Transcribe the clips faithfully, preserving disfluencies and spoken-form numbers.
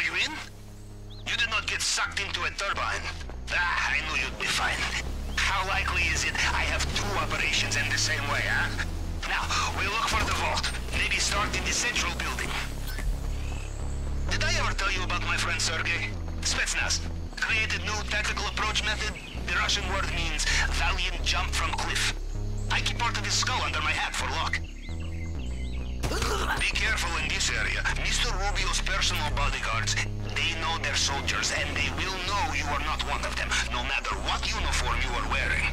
you in? You did not get sucked into a turbine. Ah, I knew you'd be fine. How likely is it I have two operations in the same way, huh? Now, we look for the vault. Maybe start in the central building. Did I ever tell you about my friend Sergey? Spetsnaz. Created new tactical approach method. The Russian word means valiant jump from cliff. I keep part of his skull under my hat for luck. Be careful in this area. Mister Rubio's personal bodyguards, they know their soldiers, and they will know you are not one of them, no matter what uniform you are wearing.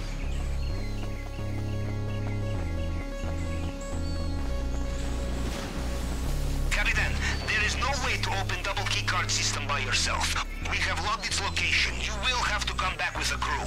Capitan, there is no way to open double keycard system by yourself. We have logged its location. You will have to come back with a crew.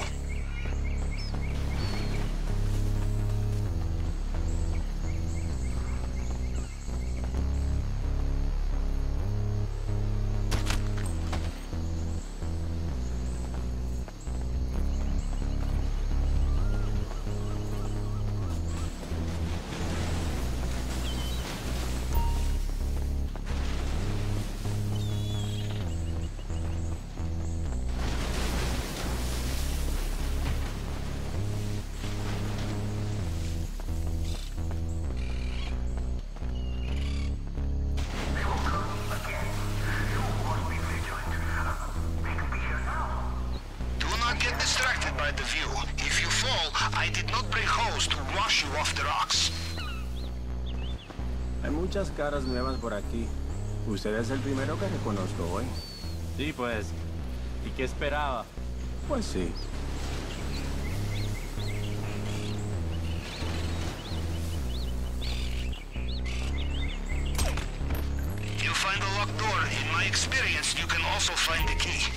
The view. If you fall, I did not bring hose to wash you off the rocks. Hay muchas caras nuevas por aquí. Usted es el primero que reconozco hoy. Sí, pues. ¿Y qué esperaba? Pues sí. You find a locked door. In my experience, you can also find the key.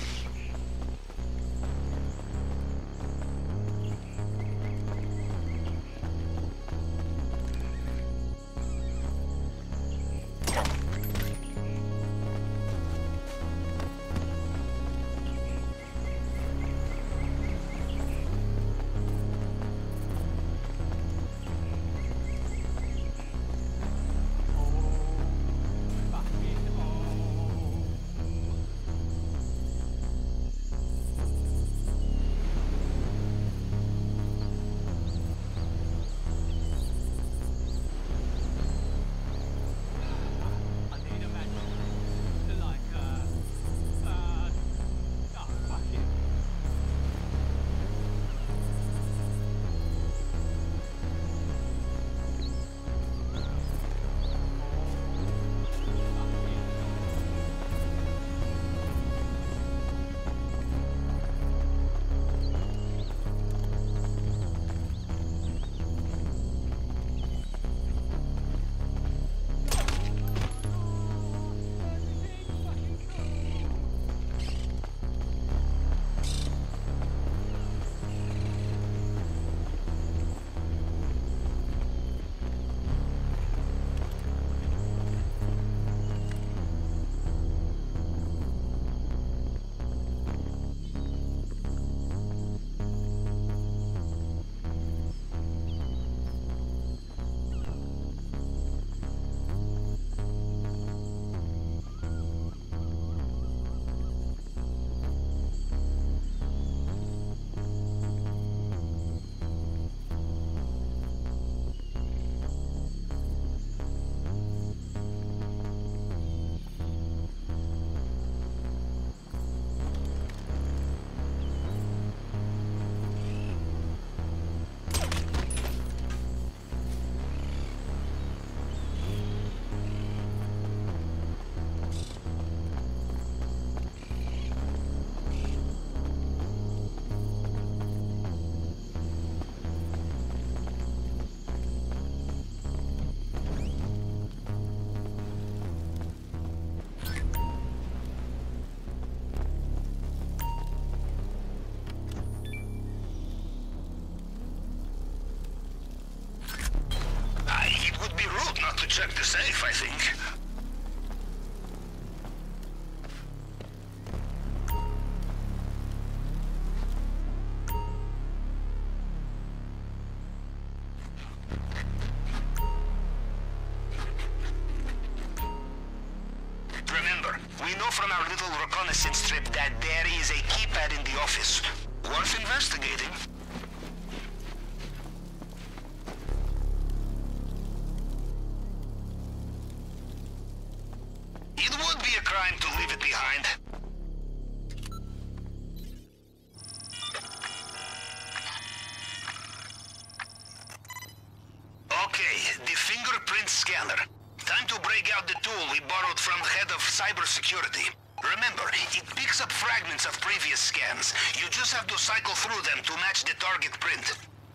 Check the safe, I think. Remember, we we know from our little reconnaissance trip that there is a keypad in the office. Worth investigating. It would be a crime to leave it behind. Okay, the fingerprint scanner. Time to break out the tool we borrowed from the head of cybersecurity. Remember, it picks up fragments of previous scans. You just have to cycle through them to match the target print.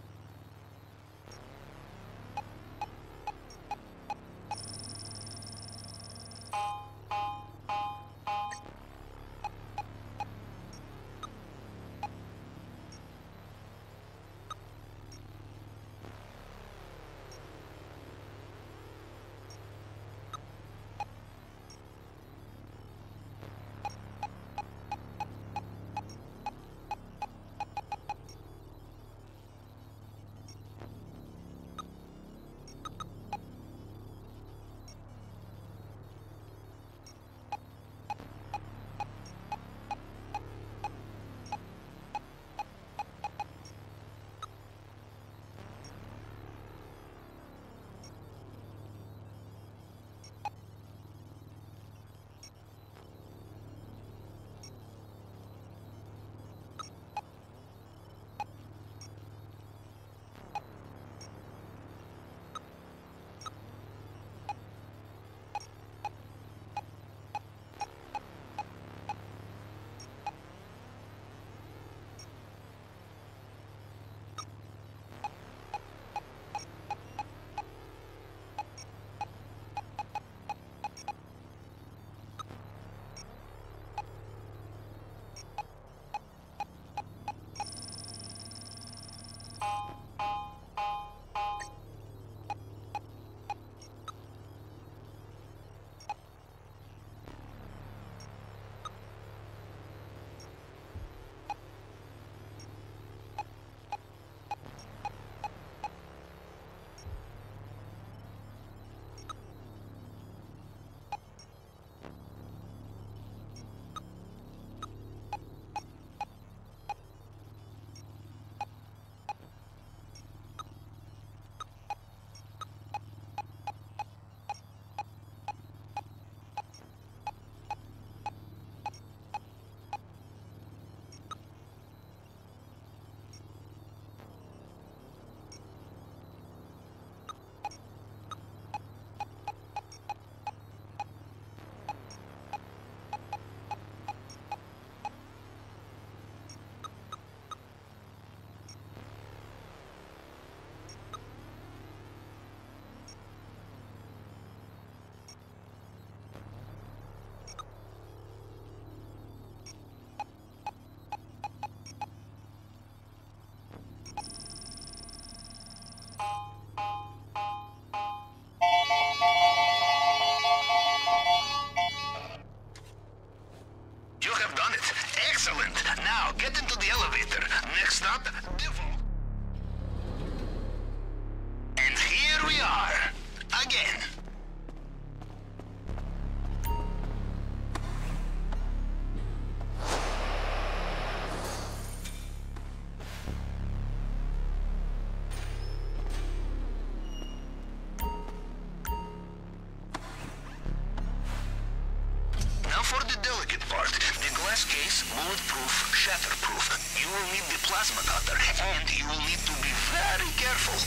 Bulletproof, shatterproof. You will need the plasma cutter, and you will need to be very careful.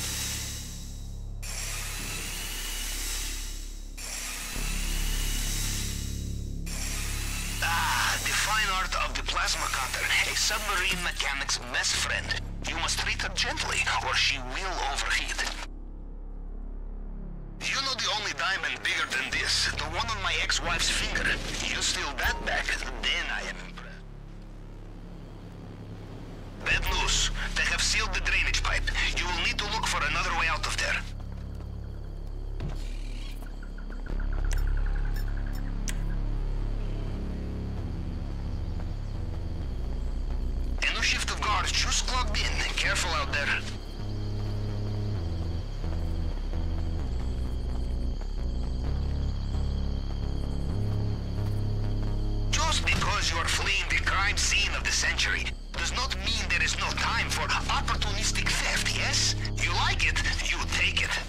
Ah, the fine art of the plasma cutter, a submarine mechanic's best friend. You must treat her gently, or she will overheat. You know the only diamond bigger than this, the one on my ex-wife's finger. You steal that back, then I am impressed. Bad news. They have sealed the drainage pipe. You will need to look for another way out of there. A new shift of guards just clocked in. Careful out there. crime scene of the century does not mean there is no time for opportunistic theft, yes? You like it, you take it.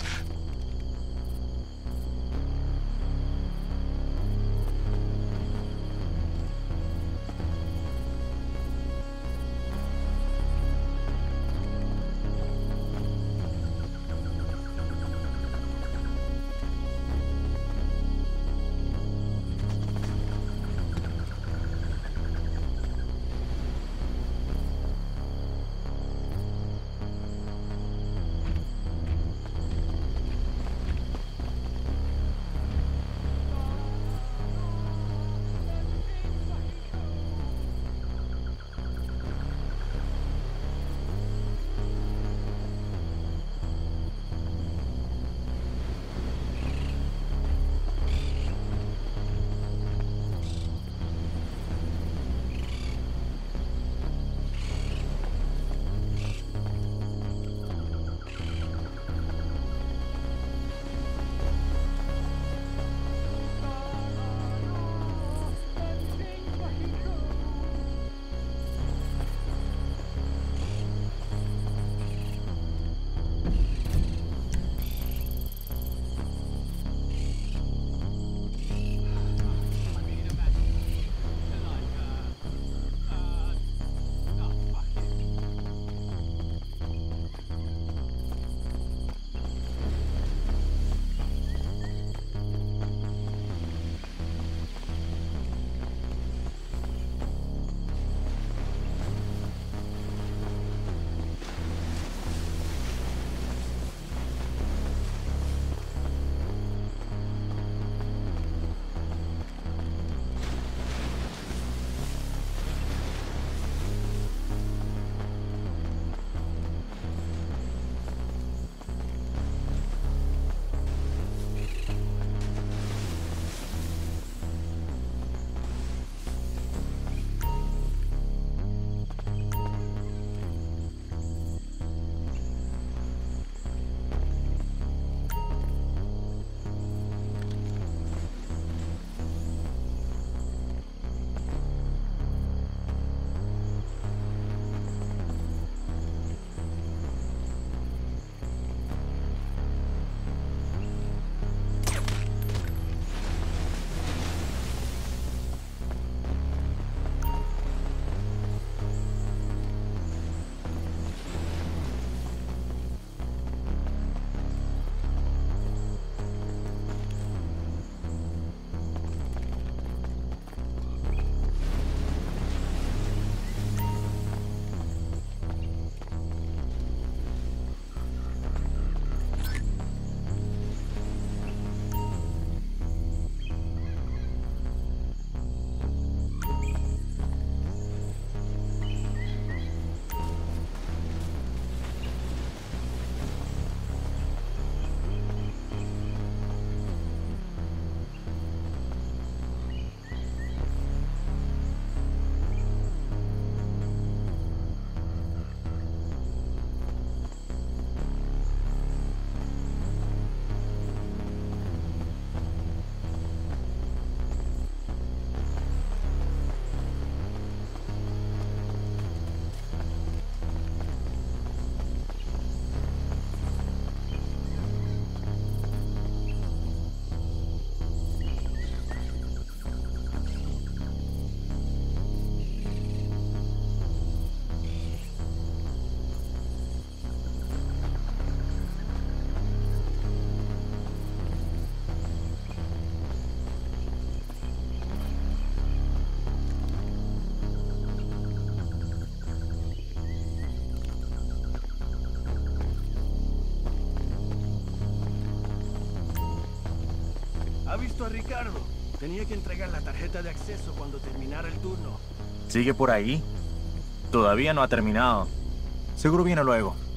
¿Ha visto a Ricardo? Tenía que entregar la tarjeta de acceso cuando terminara el turno. ¿Sigue por ahí? Todavía no ha terminado. Seguro viene luego.